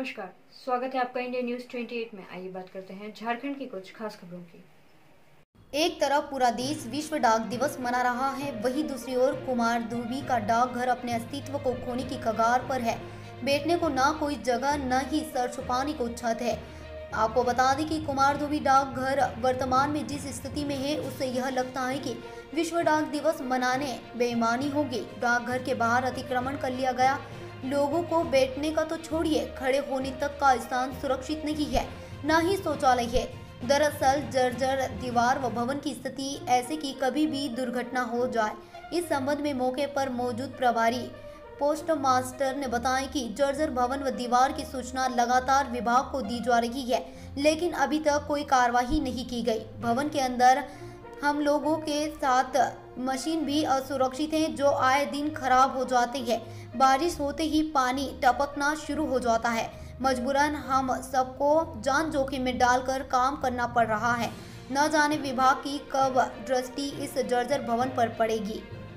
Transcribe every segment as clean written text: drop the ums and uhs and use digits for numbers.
नमस्कार, स्वागत है आपका इंडिया न्यूज 28 में। आइए बात करते हैं झारखंड की कुछ खास खबरों की। एक तरफ पूरा देश विश्व डाक दिवस मना रहा है, वहीं दूसरी ओर कुमारधुबी का डाकघर अपने अस्तित्व को खोने की कगार पर है। बैठने को ना कोई जगह, न ही सर छुपाने को छत है। आपको बता दें कि कुमारधुबी डाकघर वर्तमान में जिस स्थिति में है, उससे यह लगता है कि विश्व डाक दिवस मनाने बेईमानी होगी। डाकघर के बाहर अतिक्रमण कर लिया गया। लोगों को बैठने का तो छोड़िए, खड़े होने तक का स्थान सुरक्षित नहीं है, न ही शौचालय है। दरअसल जर्जर दीवार व भवन की स्थिति ऐसे कि कभी भी दुर्घटना हो जाए। इस संबंध में मौके पर मौजूद प्रभारी पोस्ट मास्टर ने बताया कि जर्जर भवन व दीवार की सूचना लगातार विभाग को दी जा रही है, लेकिन अभी तक कोई कार्रवाई नहीं की गई। भवन के अंदर हम लोगों के साथ मशीन भी असुरक्षित हैं, जो आए दिन खराब हो जाती है। बारिश होते ही पानी टपकना शुरू हो जाता है। मजबूरन हम सबको जान जोखिम में डालकर काम करना पड़ रहा है। न जाने विभाग की कब दृष्टि इस जर्जर भवन पर पड़ेगी।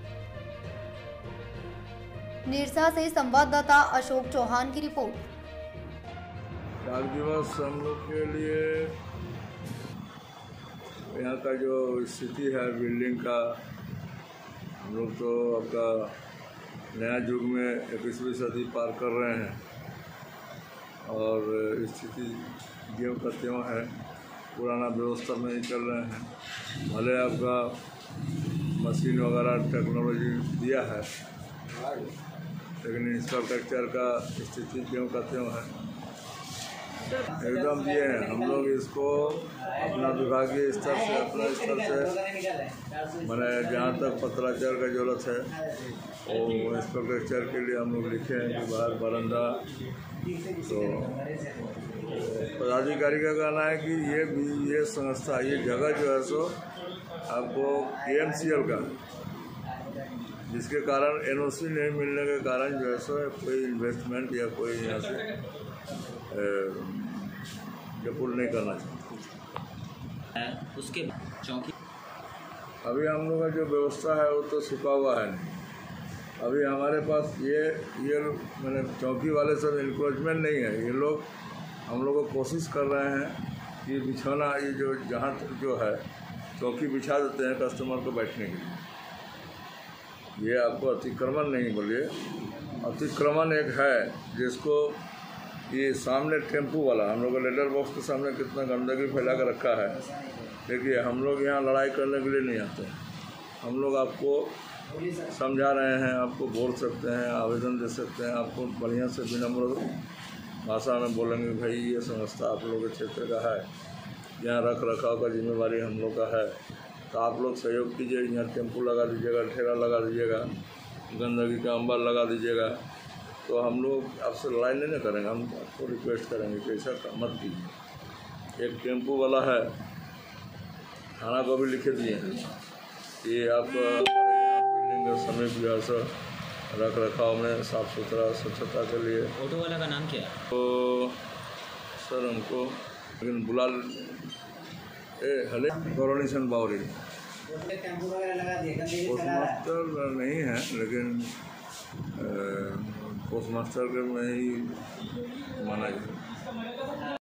निरसा से संवाददाता अशोक चौहान की रिपोर्ट। डाक दिवस हम लोग के लिए यहाँ का जो स्थिति है बिल्डिंग का, हम लोग तो आपका नया युग में 21वीं सदी पार कर रहे हैं और स्थिति ज्यों का त्यों है, पुराना व्यवस्था में ही चल रहे हैं। भले आपका मशीन वगैरह टेक्नोलॉजी दिया है, लेकिन इंफ्रास्ट्रक्चर का स्थिति ज्यों का त्यों है, एकदम दिए हैं। हम लोग इसको अपना विभागीय स्तर से, अपना स्तर से मैंने जहाँ तक पत्राचार का जरूरत है वो इंफ्रास्ट्रक्चर के लिए हम लोग लिखे हैं कि बाहर बरंदा। तो पदाधिकारी का कहना है कि ये संस्था, ये जगह जो है सो आपको KMCL का, जिसके कारण NOC नहीं मिलने के कारण जो है सो कोई इन्वेस्टमेंट या कोई यहाँ से पुल नहीं करना चाहिए। उसके चौकी अभी हम लोग का जो व्यवस्था है वो तो छुपा हुआ है नहीं। अभी हमारे पास ये मैंने चौकी वाले सब इंक्रोचमेंट नहीं है। ये लोग हम लोग को कोशिश कर रहे हैं कि बिछौना ये जो जहाँ जो है चौकी बिछा देते हैं कस्टमर को बैठने के लिए। ये आपको अतिक्रमण नहीं बोलिए, अतिक्रमण एक है जिसको ये सामने टेम्पू वाला, हम लोग लेटर बॉक्स के सामने कितना गंदगी फैला कर रखा है। देखिए, हम लोग यहाँ लड़ाई करने के लिए नहीं आते हैं। हम लोग आपको समझा रहे हैं, आपको बोल सकते हैं, आवेदन दे सकते हैं, आपको बढ़िया से विनम्र भाषा में बोलेंगे भाई ये संस्था आप लोगों के क्षेत्र का है, यहाँ रख रखाव का जिम्मेवारी हम लोग का है, तो आप लोग सहयोग कीजिए। यहाँ टेम्पू लगा दीजिएगा, ठेला लगा दीजिएगा, गंदगी का अंबार लगा दीजिएगा, तो हम लोग आपसे लड़ाई नहीं करेंगे। हम आपको रिक्वेस्ट करेंगे कि ऐसा मत कीजिए। एक टेम्पू वाला है, थाना को भी लिखे दिए हैं कि आप बिल्डिंग के समीप जो है सो रख रखाव में साफ़ सुथरा स्वच्छता के लिए। ऑटो वाला का नाम क्या है? तो सर हमको लेकिन बुला हले कॉरोनेशन बावरी पोस्टमास्टर नहीं है, लेकिन पोस्टमास्टर के में ही माना जाए।